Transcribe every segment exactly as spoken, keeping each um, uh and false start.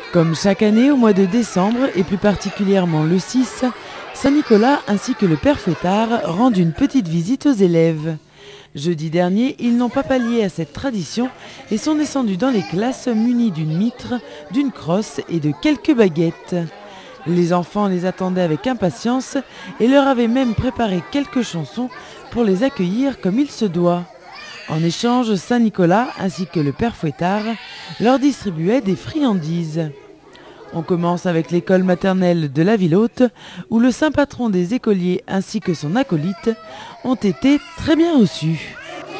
Comme chaque année au mois de décembre et plus particulièrement le six, Saint-Nicolas ainsi que le Père Fouettard rendent une petite visite aux élèves. Jeudi dernier, ils n'ont pas pallié à cette tradition et sont descendus dans les classes munis d'une mitre, d'une crosse et de quelques baguettes. Les enfants les attendaient avec impatience et leur avaient même préparé quelques chansons pour les accueillir comme il se doit. En échange, Saint-Nicolas ainsi que le Père Fouettard leur distribuaient des friandises. On commence avec l'école maternelle de la ville haute où le saint patron des écoliers ainsi que son acolyte ont été très bien reçus.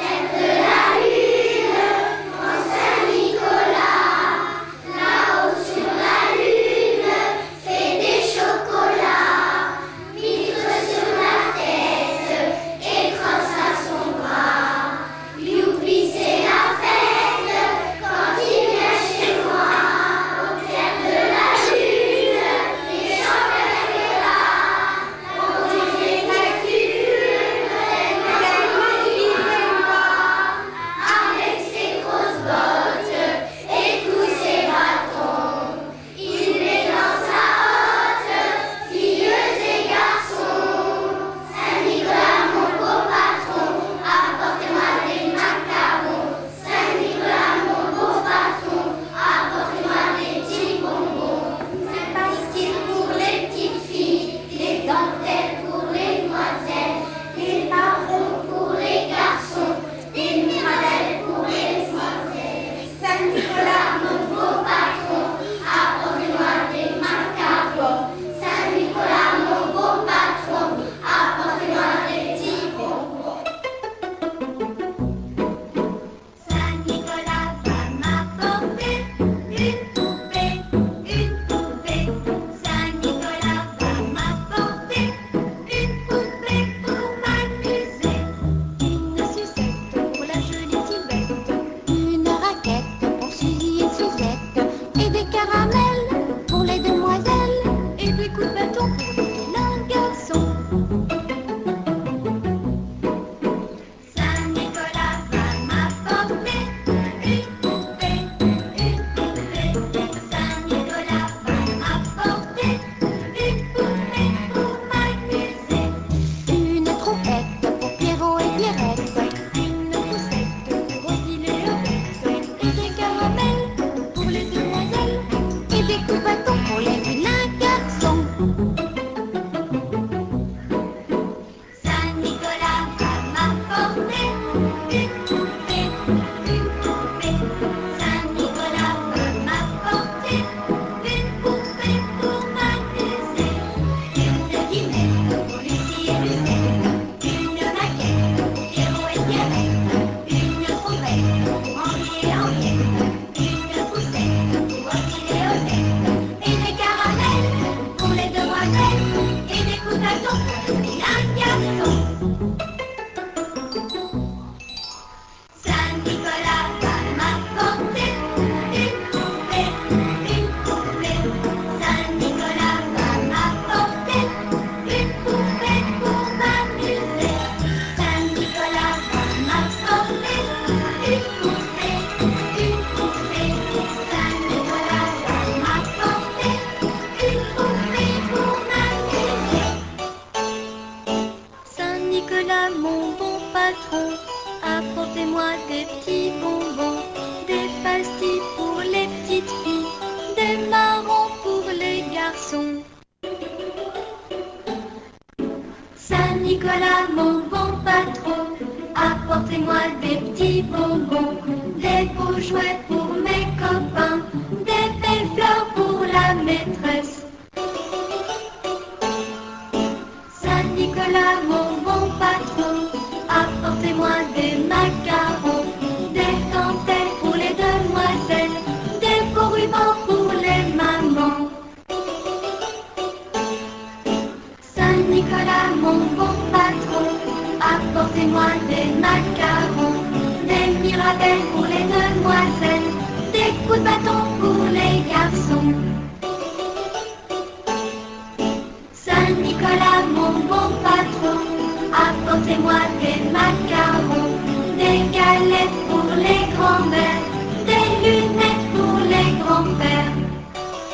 Mon bon patron, apportez-moi des petits bonbons, des pastilles pour les petites filles, des marrons pour les garçons. Saint-Nicolas, mon bon patron, apportez-moi des petits bonbons, des beaux jouets pour mes copains, des belles fleurs pour la maîtresse. Saint-Nicolas, mon bon patron, apportez-moi des macarons, des dentelles pour les demoiselles, des beaux rubans pour les mamans. Saint-Nicolas, mon bon patron, apportez-moi des macarons, des mirabelles pour les demoiselles, des coups de bâton pour les garçons. Saint-Nicolas, mon bon patron, apportez-moi des macarons, des galettes pour les grands-mères, des lunettes pour les grands-pères.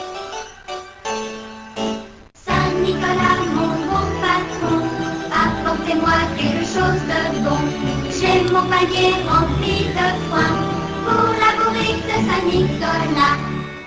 Saint-Nicolas.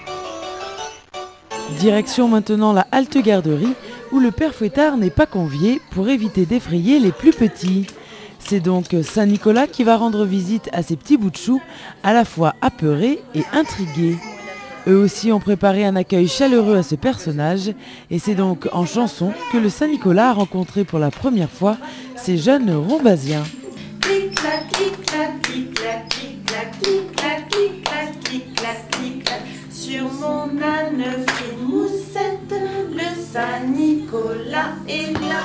Direction maintenant la halte garderie où le père Fouettard n'est pas convié pour éviter d'effrayer les plus petits. C'est donc Saint-Nicolas qui va rendre visite à ces petits bouts de chou, à la fois apeurés et intrigués. Eux aussi ont préparé un accueil chaleureux à ce personnage et c'est donc en chanson que le Saint-Nicolas a rencontré pour la première fois ces jeunes Rombasiens. Clic-clac, clic-clac, clic-clac, clic-clac, clic-clac, clic-clac, clic-clac, clic-clac. Sur mon âne frimoussette, le Saint-Nicolas est là.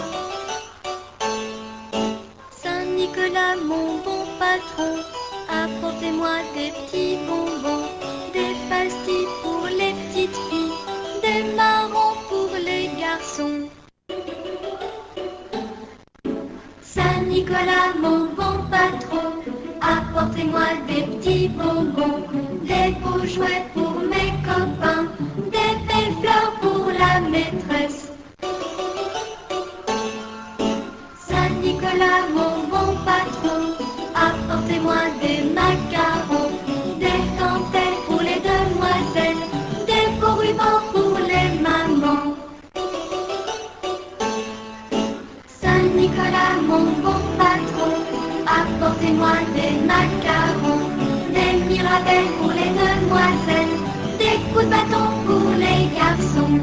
Saint-Nicolas, mon bon patron, apportez-moi des petits bonbons, des pastilles pour les petites filles, des marrons pour les garçons. Saint-Nicolas, mon bon patron, apportez-moi des petits bonbons, des beaux jouets pour mes copains, des belles fleurs pour la maîtresse. Saint-Nicolas, mon bon patron, apportez-moi des macarons, des dentelles pour les demoiselles, des beaux rubans pour les mamans. Saint-Nicolas, mon bon patron, apportez-moi des macarons, des mirabelles pour les demoiselles, des coups de bâton pour les garçons.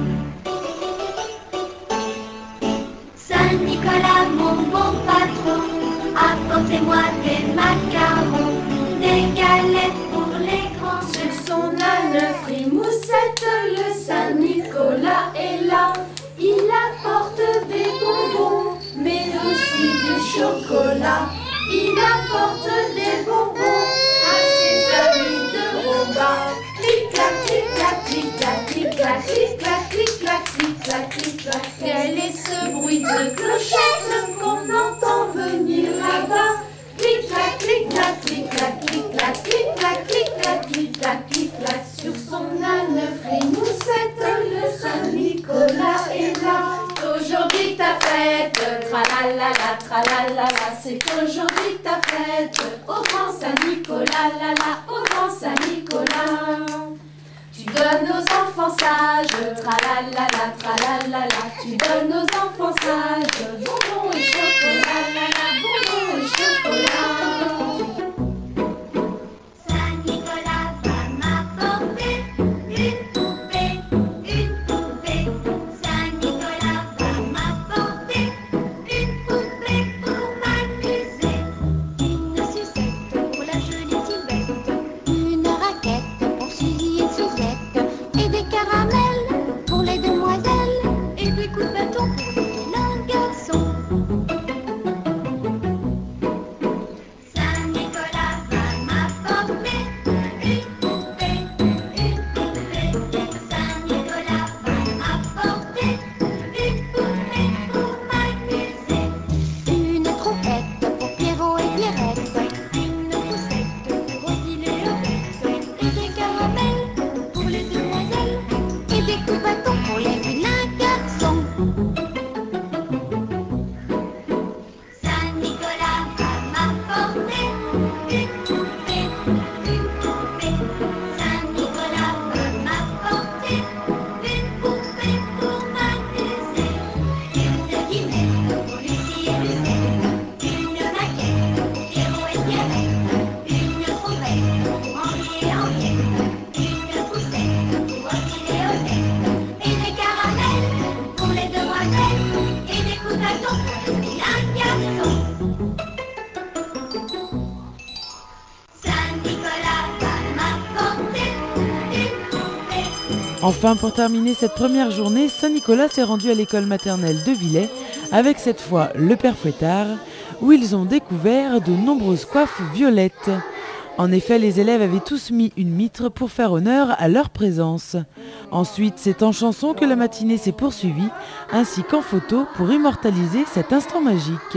Saint-Nicolas, mon bon patron, apportez-moi des macarons, des galettes pour les grands. Sur son âne frimoussette, le Saint-Nicolas est là. Il apporte des bonbons, mais aussi du chocolat. Il apporte des bonbons à ses amis de Romba. Clic-clac, clic-clac, clic-clac, clic-clac, clic-clac, clic-clac, clic-clac, clic-clac. Quel est ce bruit de clochette qu'on entend venir là-bas? Clic-clac, clic-clac, clic-clac, clic-clac, clic-clac, clic-clac, clic-clac, clic-clac. Sur son âne frimoussette, le Saint-Nicolas est là. Aujourd'hui ta fête, tralalala, tralalala, c'est aujourd'hui ta fête. Au grand Saint-Nicolas, la la, au grand Saint-Nicolas. Tu donnes aux enfants sages, tralalala, tralalala, tu donnes aux enfants sages, bonbons et chocolat, la la, bonbons et chocolat. Saint-Nicolas va m'apporter une poupée, une poupée. Saint-Nicolas va m'apporter une poupée pour m'amuser. Une sucette pour la jolie Sylvette, une raquette pour Suzy et Suzette, et des caramels pour les demoiselles, et des coups de bâton pour les vilains garçons. Saint-Nicolas va m'apporter une poupée, une poupée. Saint-Nicolas va m'apporter une poupée pour m'amuser. Une trompette pour Pierrot et Pierrette, une poussette pour Odile et Odette, et des caramels pour les demoiselles, et des coups de bâton pour les vilains garçons. Saint-Nicolas va m'apporter une poupée, une poupée. Saint-Nicolas va m'apporter une poupée pour m'amuser. Une guimette pour Lucie et Lucette, une maquette pour Pierrot et Pierrette, une trompette pour Henri et Henriette, une poussette pour Odile et Odette, et des caramels pour les demoiselles, et des coups de bâton pour les vilains garçons. Saint-Nicolas va m'apporter une poupée. Enfin, pour terminer cette première journée, Saint-Nicolas s'est rendu à l'école maternelle de Villers avec cette fois le père Fouettard, où ils ont découvert de nombreuses coiffes violettes. En effet, les élèves avaient tous mis une mitre pour faire honneur à leur présence. Ensuite, c'est en chanson que la matinée s'est poursuivie, ainsi qu'en photo pour immortaliser cet instant magique.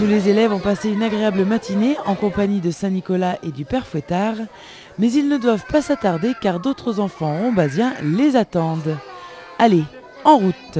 les élèves ont passé une agréable matinée en compagnie de Saint-Nicolas et du Père Fouettard, mais ils ne doivent pas s'attarder car d'autres enfants rombasiens les attendent. Allez, en route!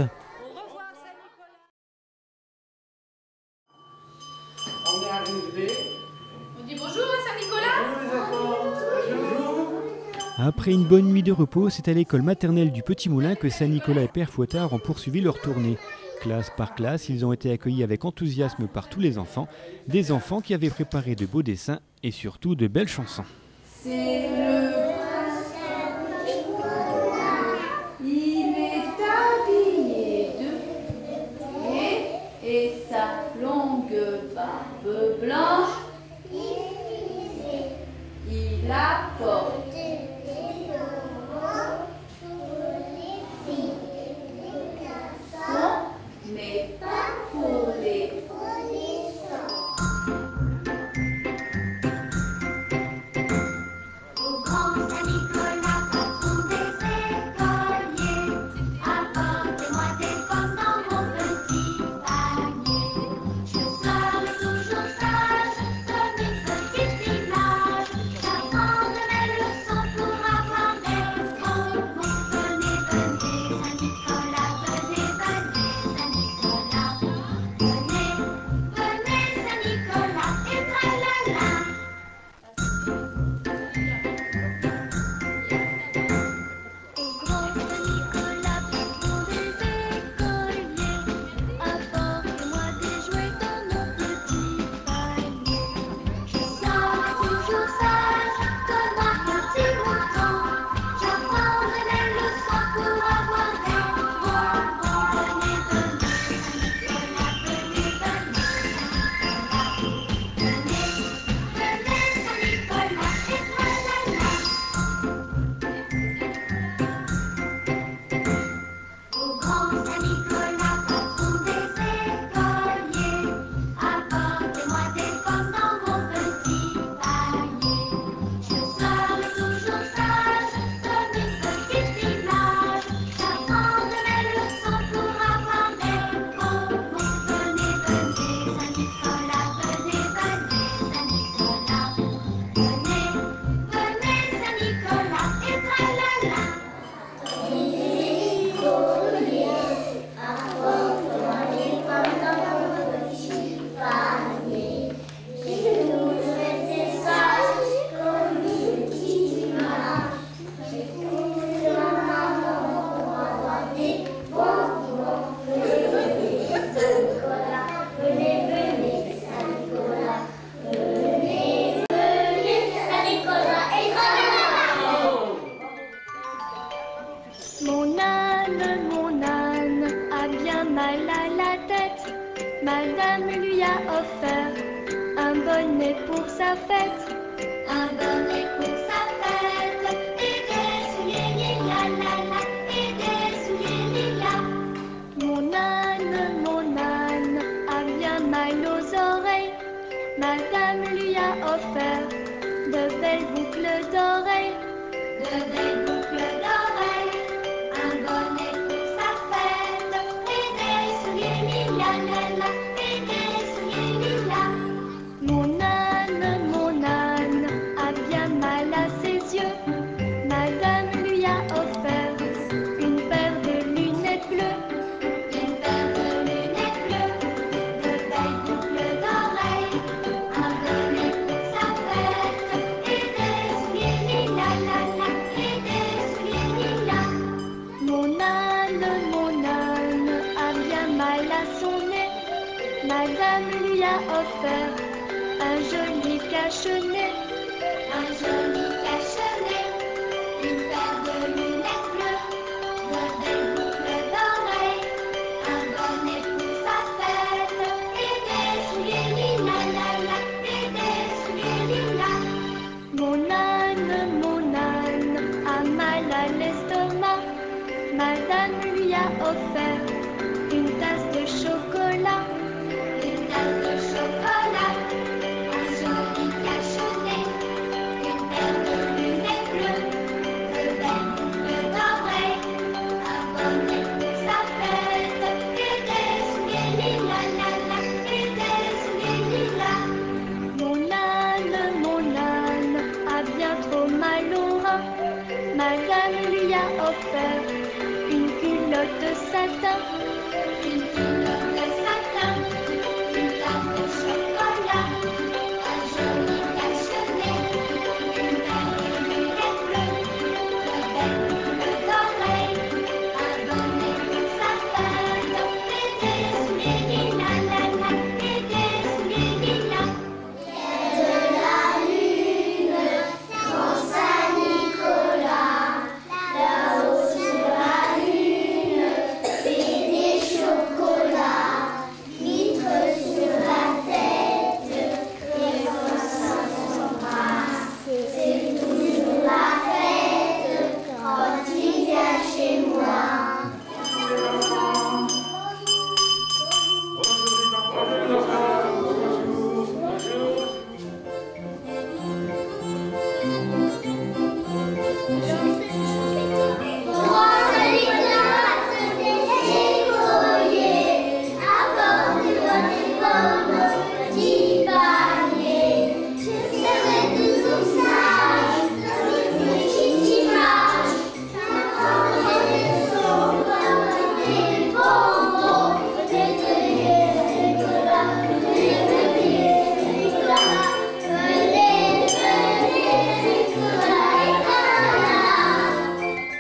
On est arrivé. On dit bonjour à Saint-Nicolas. Bonjour. Après une bonne nuit de repos, c'est à l'école maternelle du Petit Moulin que Saint-Nicolas et Père Fouettard ont poursuivi leur tournée. Classe par classe, ils ont été accueillis avec enthousiasme par tous les enfants, des enfants qui avaient préparé de beaux dessins et surtout de belles chansons. C'est le prince Nicolas, il est habillé de blé et sa longue barbe blanche, il apporte mais pas pour les Au grand Saint-Nicolas, patron des écoliers, apportez-moi des pommes dans mon petit panier. Je serai toujours sage, comme une petite image. J'apprends de mes leçons pour avoir des bonbons. Venez, venez, Saint-Nicolas, venez, venez, Saint-Nicolas. Venez, venez, Saint-Nicolas, et tralala. Au grand Saint-Nicolas, patron des écoliers, apportez-moi des jouets dans mon petit panier. Je serai toujours sage, comme un petit mouton. J'apprendrai mes leçons pour avoir des bonbons. Venez, venez, Saint-Nicolas, venez, venez, Saint-Nicolas. Venez, venez, Saint-Nicolas, et tralala. Au grand Saint-Nicolas, patron des écoliers, apportez-moi des pommes dans mon petit panier. Je serai toujours sage, comme une petite image. J'apprendrai mes leçons pour avoir des bonbons. Venez, venez, Saint-Nicolas, venez, venez, Saint-Nicolas. Venez, venez, Saint-Nicolas, et tralala. Mon âne, mon âne a bien mal à la tête. Madame lui a offert un bonnet pour sa fête. Un bonnet pour sa fête. Et des souliers lilas, la la, et des souliers lilas. Mon âne, mon âne a bien mal aux oreilles. Madame lui a offert de belles boucles d'oreilles. De belles boucles d'oreilles. Un bonnet pour sa fête. Et des souliers lilas, la la, et des souliers lilas. Mon âne, mon âne a bien mal à ses yeux. Madame lui a offert une paire de lunettes bleues. Une paire de lunettes bleues. De belles boucles d'oreilles. Un bonnet pour sa fête. Et des souliers lilas, la la, et des souliers lilas. Mon âne, mon âne a bien mal à son nez. Madame lui a offert un joli cache-nez. Un joli cache-nez. Une paire de lunettes bleues. De belles boucles d'oreilles. Un bonnet pour sa fête. Et des souliers lilas, la la, et des souliers lilas. Mon âne, mon âne a mal à l'estomac. Madame lui a offert une tasse de chocolat. Une tasse de chocolat. Un joli cache-nez. Une paire de lunettes bleues. De belles boucles offert une culotte de satin, une culotte de satin, une tarte de chocolat, un joli cache-nez, une paire de lunettes bleues, de belles boucles d'oreilles, un bonnet pour sa femme, et des souliers lilas, la la, et des souliers lilas. De la lune, grand Saint-Nicolas, là-haut sur la lune, fait des chocolats, vitre sur la tête, les voisins s'embrassent, c'est toujours la fête quand il vient chez moi. Grand Saint-Nicolas, des colliers, apporte-moi des pommes, petits paniers. Je serai toujours sage, une petite image. J'apprendrai des sons comme des bonbons, des cueillers, Nicolas, des cueillers, Nicolas. Venez, venez, Nicolas et Cala.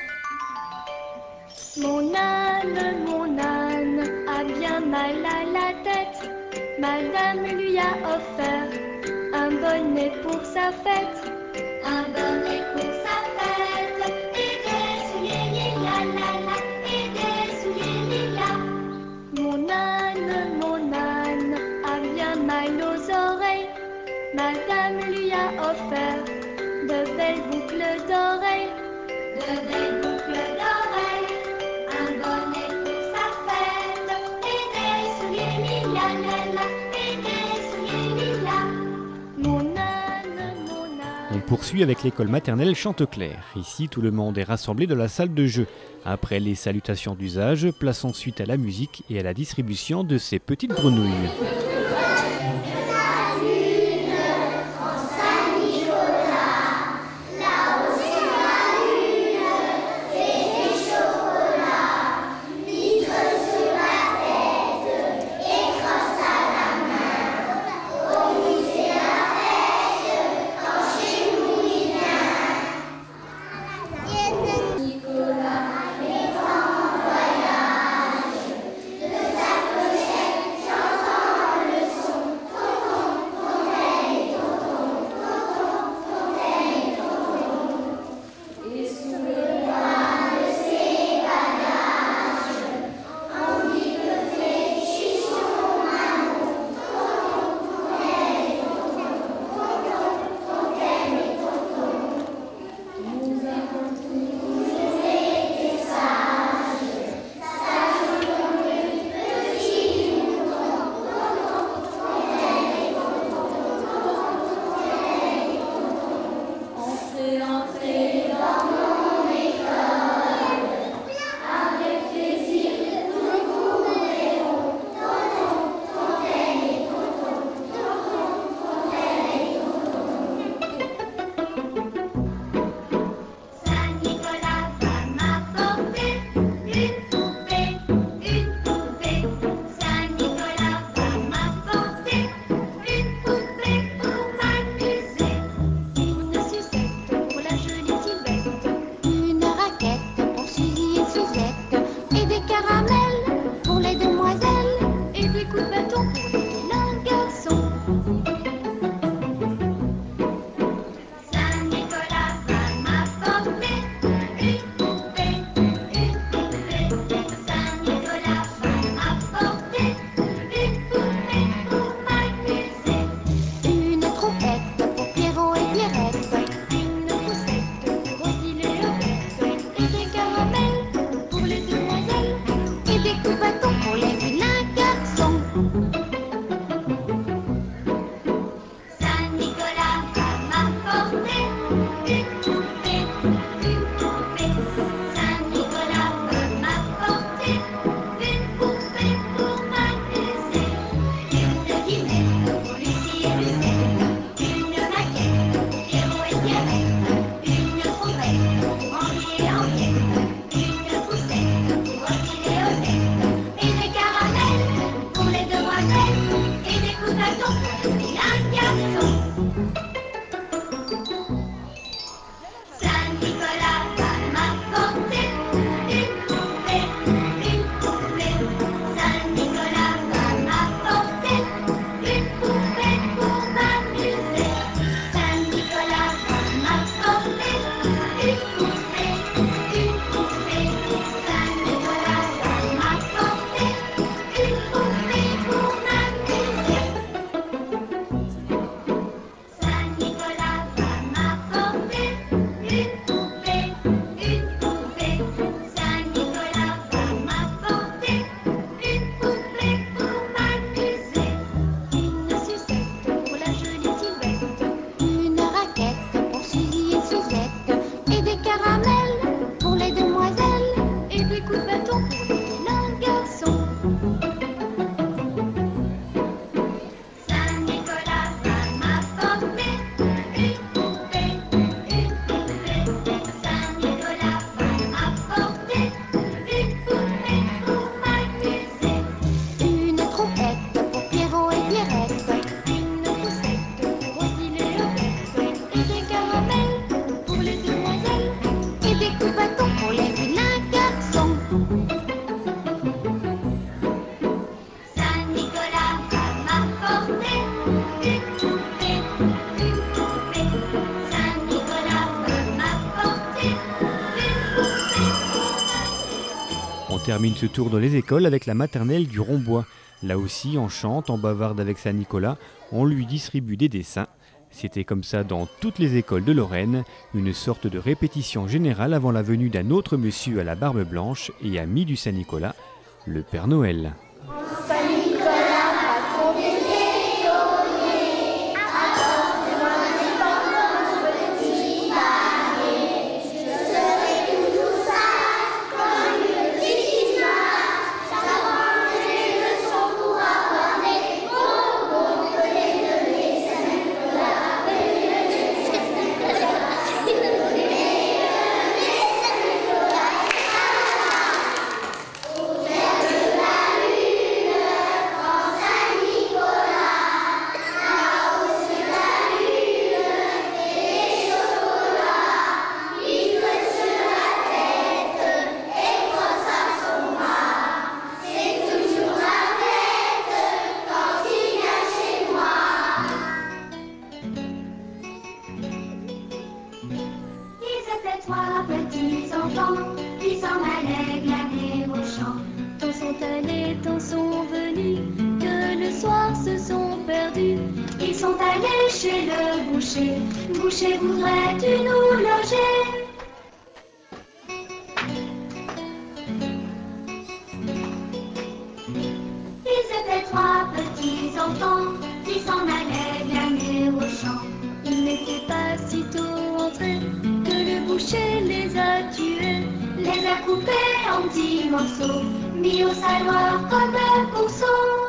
Mon âne, mon âne a bien mal à la tête. Madame lui a offert un bonnet pour sa fête. Un bonnet pour sa fête. Et des souliers lilas, la la, et des souliers lilas. Mon âne, mon âne a bien mal aux oreilles. Madame lui a offert de belles boucles d'oreilles. De belles boucles d'oreilles. Un bonnet pour sa fête. Et des souliers lilas, la la, et des souliers lilas. Mon âne, mon âne. On poursuit avec l'école maternelle Chanteclair. Ici, tout le monde est rassemblé dans la salle de jeu. Après les salutations d'usage, place ensuite à la musique et à la distribution de ces petites grenouilles. Nicolas est en voyage, de sa pochette j'entends termine ce tour dans les écoles avec la maternelle du Rombois. Là aussi, on chante, on bavarde avec Saint-Nicolas, on lui distribue des dessins. C'était comme ça dans toutes les écoles de Lorraine, une sorte de répétition générale avant la venue d'un autre monsieur à la barbe blanche et ami du Saint-Nicolas, le Père Noël. Trois petits enfants qui s'en allaient glaner au champ. Tant sont allés, tant sont venus, que le soir se sont perdus. Ils sont allés chez le boucher. Boucher, voudrais-tu nous loger? Ils étaient trois petits enfants qui s'en allaient glaner au champ. Ils n'étaient pas si tôt entrés que le boucher les a tués, les a coupés en petits morceaux, mis au saloir comme un pourceau.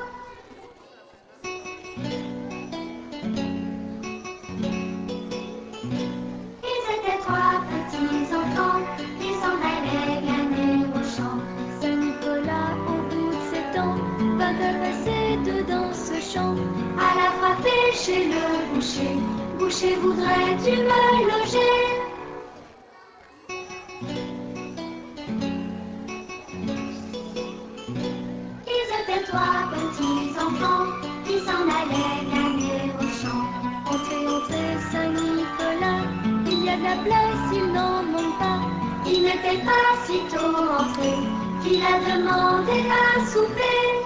Ils étaient trois petits enfants qui s'en allaient glaner au champ. Saint-Nicolas, au bout de sept ans, va passer dedans ce champ, à la frapper chez le boucher. Boucher, voudrais-tu me loger? Ils étaient trois petits enfants qui s'en allaient glaner au champ. Entrez, entrez, Saint-Nicolas, il y a de la place, il n'en manque pas. Il n'était pas si tôt entré qu'il a demandé à souper.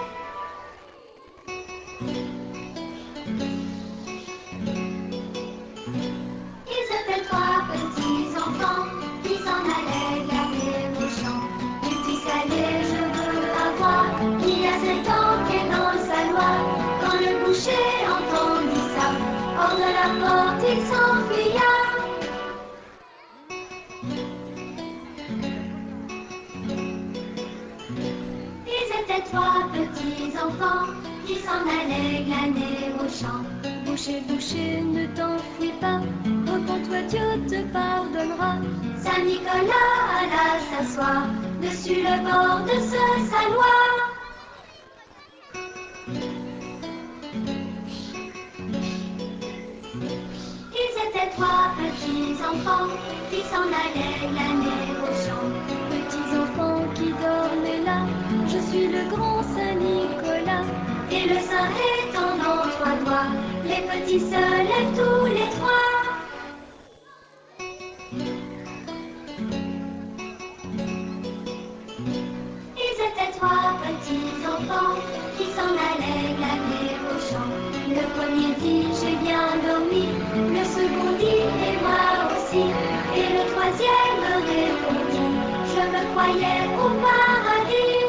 Entendit ça, hors de la porte il s'enfuya. Ils étaient trois petits enfants qui s'en allaient glaner au champ. Boucher, boucher, ne t'enfuis pas, repens-toi, Dieu te pardonnera. Saint-Nicolas alla s'asseoir dessus le bord de ce saloir. Trois petits enfants qui s'en allaient glaner au champ. Petits enfants qui dormaient là, je suis le grand Saint-Nicolas. Et le saint étendant trois doigts, les petits se lèvent tous les trois. Ils étaient trois petits enfants qui s'en allaient glaner au champ. Le premier dit j'ai bien dormi, le second dit et moi aussi, et le troisième répondit je me croyais au paradis.